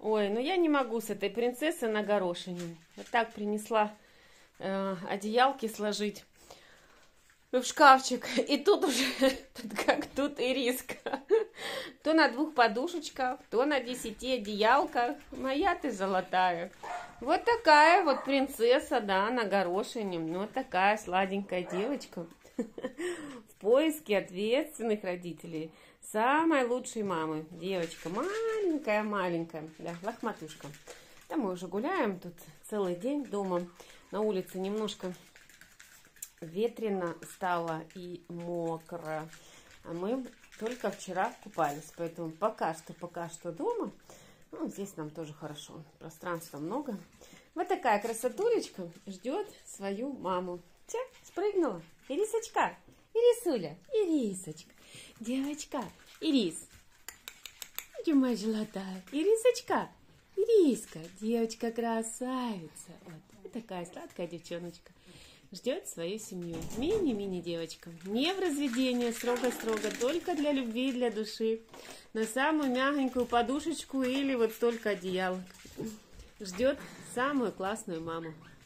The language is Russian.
Ой, ну я не могу с этой принцессой на горошине. Вот так принесла одеялки сложить в шкафчик. И тут уже, тут ириска. То на 2 подушечках, то на 10 одеялках. Моя ты золотая. Вот такая вот принцесса, да, на горошине. Ну, вот такая сладенькая девочка. В поиске ответственных родителей. Самой лучшей мамы. Девочка маленькая-маленькая. Да, лохматушка. Да, мы уже гуляем тут целый день дома. На улице немножко ветрено стало и мокро. А мы только вчера купались. Поэтому пока что дома. Ну, здесь нам тоже хорошо. Пространства много. Вот такая красотулечка ждет свою маму. Все, спрыгнула. Ирисочка, Ирисуля, Ирисочка, девочка, Ирис. Где моя золотая? Ирисочка, Ириска, девочка красавица. Вот такая сладкая девчоночка. Ждет свою семью. Мини-мини девочка. Не в разведение, строго-строго, только для любви и для души. На самую мягенькую подушечку или вот только одеяло. Ждет самую классную маму.